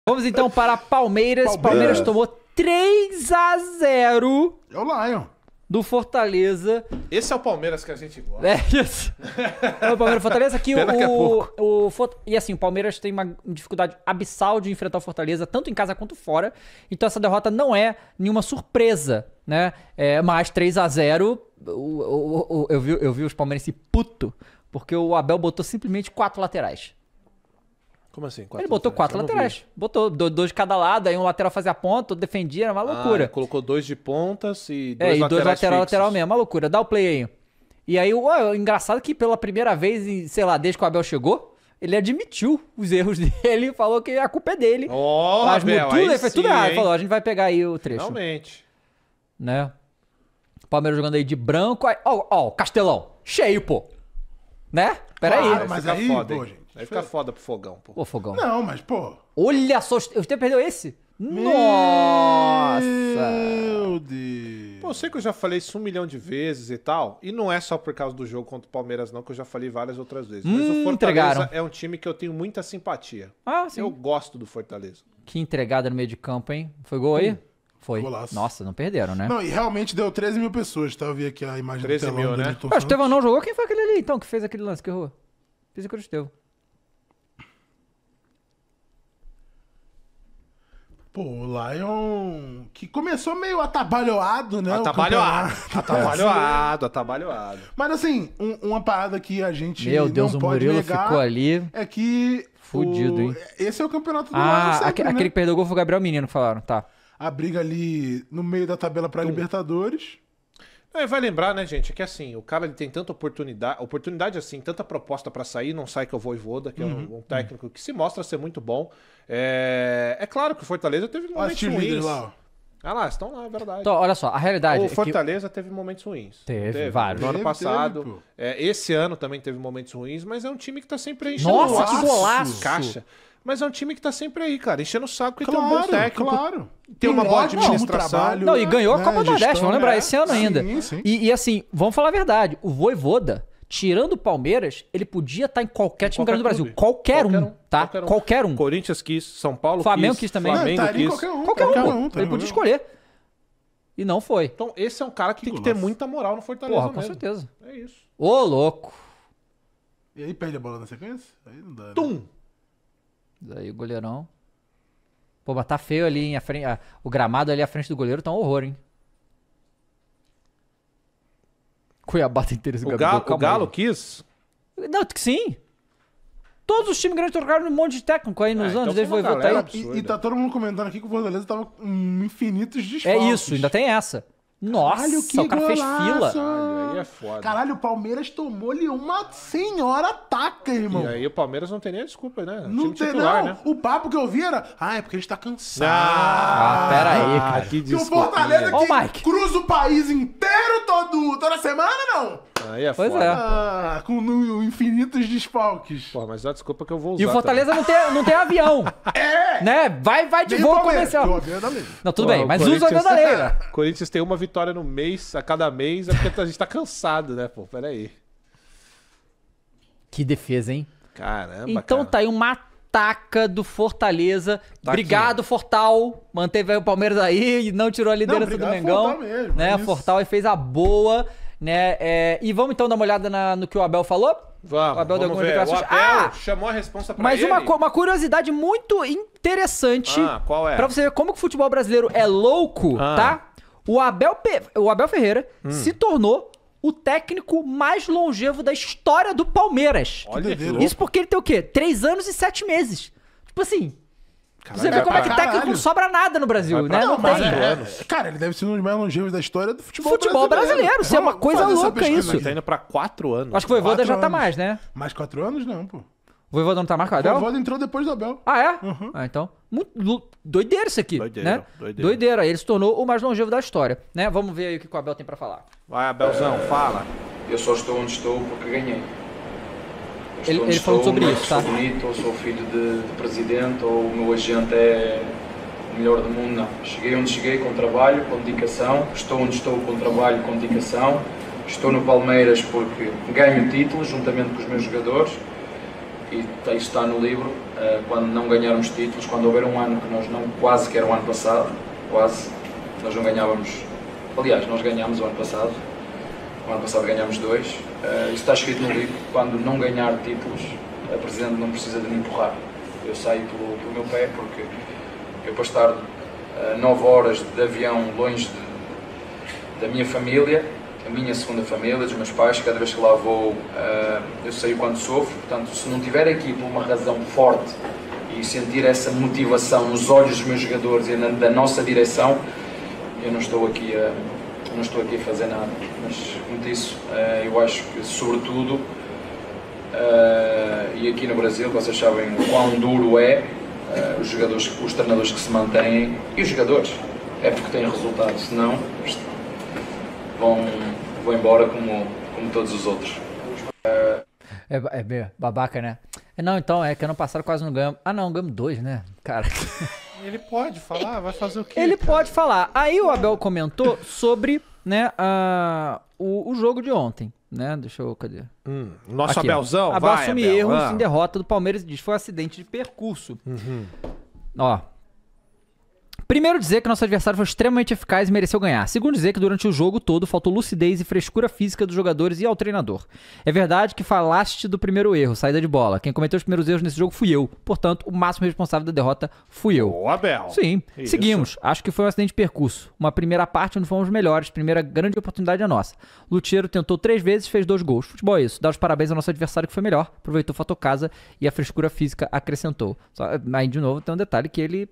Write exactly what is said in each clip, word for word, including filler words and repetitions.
Vamos então para Palmeiras. Palmeiras, Palmeiras tomou três a zero. É o Lion. Do Fortaleza. Esse é o Palmeiras que a gente gosta. É isso. É o Palmeiras Fortaleza aqui. O, que é pouco. o, o, e assim, o Palmeiras tem uma dificuldade abissal de enfrentar o Fortaleza, tanto em casa quanto fora. Então essa derrota não é nenhuma surpresa, né? É, mas três a zero, o, o, o, eu, vi, eu vi os palmeirenses puto, porque o Abel botou simplesmente quatro laterais. Como assim? Quatro Ele botou laterais? quatro laterais. Botou dois de cada lado, aí um lateral fazia ponta, outro defendia, era uma loucura. Ah, colocou dois de pontas e dois é, laterais e dois lateral, fixos. lateral mesmo, uma loucura. Dá o play aí. E aí, o engraçado que pela primeira vez, sei lá, desde que o Abel chegou, ele admitiu os erros dele e falou que a culpa é dele. Ó, oh, Abel, tudo, ele fez sim, tudo errado. Ele hein? falou, a gente vai pegar aí o trecho. Realmente. Né? Palmeiras jogando aí de branco. Ó, ó, Castelão, cheio, pô. Né? Pera Claro, aí. mas fica aí, foda, pô, hein? gente. Aí fica foda pro Fogão, pô. Pô, Fogão. Não, mas, pô... Olha só, você perdeu esse? Nossa! Meu Deus. Pô, eu sei que eu já falei isso um milhão de vezes e tal, e não é só por causa do jogo contra o Palmeiras não, que eu já falei várias outras vezes. Mas Hum, o Fortaleza entregaram. é um time que eu tenho muita simpatia. Ah, sim. Eu gosto do Fortaleza. Que entregada no meio de campo, hein? Foi gol aí? Foi. Golaço. Nossa, não perderam, né? Não, e realmente deu treze mil pessoas, tá? Eu vi aqui a imagem treze do telão mil, do né? Newton Ah, o Santos. Estevão não jogou? Quem foi aquele ali, então, que fez aquele lance que errou? Fez o Estevão. Pô, o Lion, que começou meio atabalhoado, né? o Atabalhoado, campeonato. atabalhoado, atabalhoado. Mas assim, um- uma parada que a gente Meu Deus, não o pode Murilo negar ficou ali. é que... Fudido, o- hein? Esse é o campeonato do Lion Ah, sempre, aque- né? aquele que perdeu o gol foi o Gabriel Menino que falaram, tá. A briga ali no meio da tabela pra Libertadores. É, vai lembrar, né, gente, é que assim, o cara ele tem tanta oportunidade, oportunidade assim, tanta proposta pra sair, não sai que eu vou e Voivoda, que é um, um técnico que se mostra ser muito bom. É, é claro que o Fortaleza teve Olha momentos os líderes ruins. lá, ó. Ah lá, estão lá, é verdade. Então, olha só, a realidade O é que... Fortaleza teve momentos ruins. Teve, vários. No ano Teve, passado. teve, pô. é, esse ano também teve momentos ruins, mas é um time que tá sempre enchendo Nossa, o que saco. golaço! Caixa. Mas é um time que tá sempre aí, cara, enchendo o saco porque Claro, tem um bom técnico. claro. Tem uma boa ótimo administração. trabalho, Não, e ganhou a né, Copa do gestão, Nordeste, vamos lembrar, né? esse ano Sim, ainda. sim. E, e assim, vamos falar a verdade, o Voivoda, tirando o Palmeiras, ele podia estar em qualquer time Qualquer grande do Brasil. clube. Qualquer, Qualquer um, um, tá? qualquer um. Qualquer um. Corinthians quis, São Paulo Flamengo quis, quis também. Não, Flamengo estaria em quis. qualquer um. Qualquer qualquer um. um, tá Ele podia vendo? escolher. E não foi. Então, esse é um cara que tem que golaço. ter muita moral no Fortaleza Porra, com mesmo. certeza. É isso. Ô, louco. E aí perde a bola na sequência? Aí não dá, né? Tum! Daí o goleirão. Pô, mas tá feio ali, hein? A frente, a- o gramado ali à frente do goleiro tá um horror, hein? Cuiabá tem interesse no O Gabigol, Galo, o calma Galo aí. quis. Não, que sim. Todos os times grandes trocaram um monte de técnico aí nos Ah, então anos, foi desde uma foi votar galera aí. absurda. E, e tá todo mundo comentando aqui que o Fortaleza tava com infinitos É desfalques. isso, ainda tem essa. Nossa, Caralho, que o cara fez golaço! fila. Aí é foda. Caralho, o Palmeiras tomou-lhe uma senhora taca, irmão. E aí o Palmeiras não tem nem a desculpa, né? O Não time tem, titular, não. né? O papo que eu vi era, ah, é porque a gente tá cansado. Ah, pera aí, cara. que Que o desculpa. Fortaleza Ó, que o Mike. cruza o país inteiro todo, toda semana, não? Aí é Pois foda. é. Ah, com no- infinitos desfalques. Porra, mas dá desculpa que eu vou usar. E o Fortaleza não tem, não tem avião. É! Né? Vai, vai de Nem voo o Palmeiras, comercial. que o avião é da lei. Não, tudo Porra, bem, o mas usa o avião Corinthians- da lei, né? Corinthians tem uma vitória no mês, a cada mês, é porque a gente tá cansado, né, pô? Pera aí. Que defesa, hein? Caramba, Então cara. tá aí uma taca do Fortaleza. Tá Obrigado, Fortal. Manteve aí o Palmeiras aí e não tirou a liderança Não, do obrigado, Mengão. Fortal mesmo, né? é isso. Fortal aí fez a boa, né? É, e vamos então dar uma olhada na- no que o Abel falou? Vamos, O Abel deu vamos alguma ver. O declaração. Abel Ah! chamou a responsa pra Mas ele. uma, co- uma curiosidade muito interessante Ah, qual é? pra você ver como que o futebol brasileiro é louco, Ah. tá? O Abel, Pe- o Abel Ferreira Hum. se tornou o técnico mais longevo da história do Palmeiras. Olha que doideira. louco. Isso porque ele tem o quê? Três anos e sete meses. Tipo assim, Caralho, você vê vai como é que pra técnico caralho. não sobra nada no Brasil, Vai pra né? Não quatro tem. anos. É, cara, ele deve ser um dos mais longevos da história do futebol, Futebol brasileiro, isso é uma Vamos coisa fazer essa louca pesquisa isso. Mas aqui. tá indo pra quatro anos. Acho que o Voivoda Quatro já tá anos. mais, né? Mais quatro anos, não, pô. O Voivoda não tá mais com o O Abel? Voivoda entrou depois do Abel. Ah, é? Uhum. Ah, então. Muito lu- doideira isso aqui, Doideira, né? doideira. Doideira. Ele se tornou o mais longevo da história, né? Vamos ver aí o que o Abel tem pra falar. Vai, Abelzão, fala. Eu só estou onde estou porque ganhei. Eu estou Ele- onde ele falou estou, sobre não é isso, que tá? Sou bonito, ou sou filho de, de presidente, ou o meu agente é o melhor do mundo, não. Cheguei onde cheguei com trabalho, com dedicação. Estou onde estou com trabalho, com dedicação. Estou no Palmeiras porque ganho títulos juntamente com os meus jogadores. E isso está no livro. uh, quando não ganharmos títulos, quando houver um ano que nós não, quase que era o ano passado, quase, nós não ganhávamos, aliás, nós ganhámos o ano passado, o ano passado ganhámos dois, uh, isso está escrito no livro, quando não ganhar títulos, a Presidente não precisa de me empurrar, eu saio pelo, pelo meu pé, porque eu para estar uh, nove horas de avião longe de, da minha família, a minha segunda família, dos meus pais, cada vez que lá vou, uh, eu sei o quanto sofro, portanto, se não tiver aqui por uma razão forte e sentir essa motivação nos olhos dos meus jogadores e na, da nossa direção, eu não estou aqui a, não estou aqui a fazer nada. Mas, como disse, uh, eu acho que, sobretudo, uh, e aqui no Brasil, vocês sabem o quão duro é, uh, os jogadores, os treinadores que se mantêm, e os jogadores, é porque têm resultado, senão vão, vão embora como, como todos os outros. É, é bem babaca, né? Não, então, é que ano passado quase não ganhamos. Ah, não, ganhamos dois, né? Cara. Ele pode falar, vai fazer o quê? Ele cara? pode falar. Aí o Abel comentou sobre, né, a, o, o jogo de ontem, né? Deixa eu, cadê? Hum, nosso Aqui, Abelzão, Abel vai, assume Abel, erros ah. em derrota do Palmeiras e diz foi um acidente de percurso. Uhum. Ó. Primeiro, dizer que nosso adversário foi extremamente eficaz e mereceu ganhar. Segundo, dizer que durante o jogo todo faltou lucidez e frescura física dos jogadores e ao treinador. É verdade que falaste do primeiro erro, saída de bola. Quem cometeu os primeiros erros nesse jogo fui eu. Portanto, o máximo responsável da derrota fui eu. Ô, Abel. Sim. Isso. Seguimos. Acho que foi um acidente de percurso. Uma primeira parte onde fomos melhores. Primeira grande oportunidade é nossa. Lucheiro tentou três vezes, fez dois gols. Futebol é isso. Dá os parabéns ao nosso adversário que foi melhor. Aproveitou o fator casa e a frescura física acrescentou. Só, aí, de novo, tem um detalhe que ele...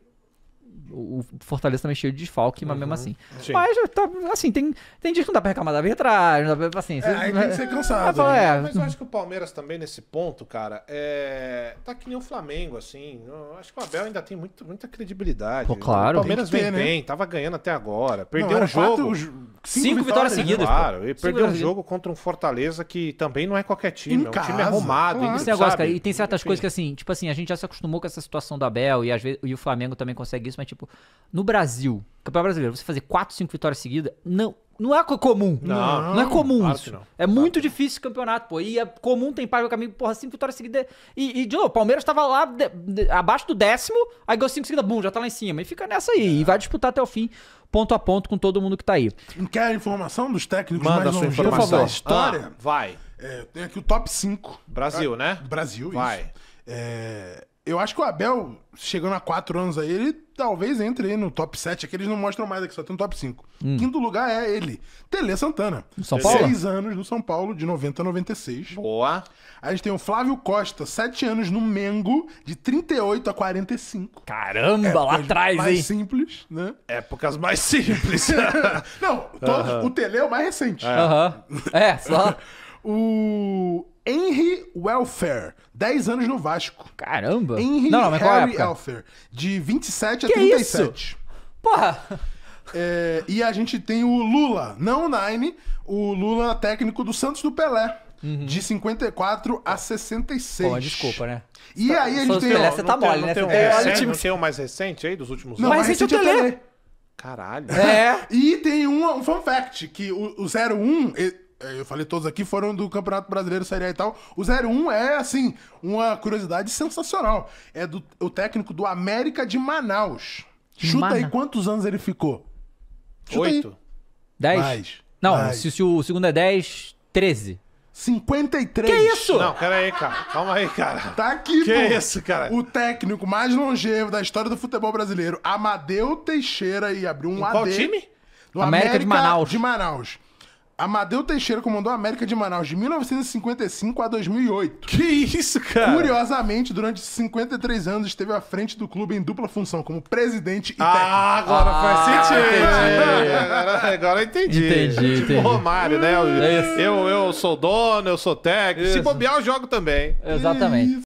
O Fortaleza também cheio de desfalque, mas uhum. mesmo assim. Sim. Mas, tá, assim, tem, tem dias que não dá pra reclamar da arbitragem, não dá pra, assim... É, aí tem que ser cansado. É, né? é, Mas eu acho que o Palmeiras também, nesse ponto, cara, é... tá que nem o Flamengo, assim. Eu acho que o Abel ainda tem muito, muita credibilidade. Pô, claro. O Palmeiras Tem que vem ter, né? bem, tava ganhando até agora. Perdeu Não, um era jogo. quatro, Cinco, cinco vitórias né? seguidas. Claro, e Cinco perdeu um vitórias jogo contra um Fortaleza que também não é qualquer time. Em é um time casa, arrumado. claro. hein, Esse negócio, sabe? cara, e tem certas Enfim. coisas que assim, tipo assim, a gente já se acostumou com essa situação do Abel e às vezes e o Flamengo também consegue isso, mas tipo, no Brasil, Campeonato Brasileiro, você fazer quatro, cinco vitórias seguidas, não, não é co- comum. Não, não é comum claro isso. que não. É muito difícil esse campeonato, pô. E é comum, tem página caminho, porra, cinco vitórias seguidas. E, e de novo, o Palmeiras tava lá de- de- abaixo do décimo, aí ganhou cinco seguidas, bum, já tá lá em cima. E fica nessa aí. E vai disputar até o fim, ponto a ponto, com todo mundo que tá aí. Quer a informação dos técnicos Manda a mais sua longevos informação. da história? Ah, vai. É, tem aqui o top cinco. Brasil, né? Brasil, Vai. isso. É, eu acho que o Abel, chegando a quatro anos aí, ele talvez entre aí no top sete. Aqui eles não mostram mais aqui, só tem um top cinco. Quinto lugar é ele, Tele Santana. No São Paulo? Seis anos no São Paulo, de noventa a noventa e seis. Boa. Aí a gente tem o Flávio Costa, sete anos no Mengo, de trinta e oito a quarenta e cinco. Caramba, lá Épocas atrás, mais hein? simples, né? Épocas mais simples. Não, todos, o Tele é o mais recente. Aham. É, só. O Henry Welfare, dez anos no Vasco. Caramba. Henry não, não, mas qual é a Harry época? Welfare, de vinte e sete a Que trinta e sete. isso? Porra. É, e a gente tem o Lula, não o Nine, o Lula técnico do Santos do Pelé, de cinquenta e quatro a sessenta e seis. Pô, desculpa, né? E aí a gente Santos tem... Pelé, ó, você Não tá tem- mole, não né? tem um Você tem- olha o recente- time- Não tem um mais recente aí, dos últimos Não, anos? Mas mas esse é o recente é o Pelé. Pelé. Caralho. É. E tem um, um fun fact, que o, o zero um, e- eu falei todos aqui, foram do Campeonato Brasileiro, Série A e tal. O zero um é, assim, uma curiosidade sensacional. É do o técnico do América de Manaus. Chuta aí Mana- quantos anos ele ficou. Chuta aí. Oito. dez? Mais. Não, Mais. se, se o segundo é dez, treze. cinquenta e três. Que isso? Não, pera aí, cara. Calma aí, cara. Tá aqui, Que pô. isso, cara? O técnico mais longevo da história do futebol brasileiro, Amadeu Teixeira, e abriu um Em A D. qual time? Do América de Manaus. de Manaus. Amadeu Teixeira comandou a América de Manaus de mil novecentos e cinquenta e cinco a dois mil e oito. Que isso, cara? Curiosamente, durante cinquenta e três anos, esteve à frente do clube em dupla função, como presidente e Ah, agora Ah, faz sentido. entendi. Agora, agora eu entendi. Entendi, Tipo entendi. Romário, né? Eu, É isso. eu, eu sou dono, eu sou técnico. Se Isso. bobear, eu jogo também. técnico. Exatamente.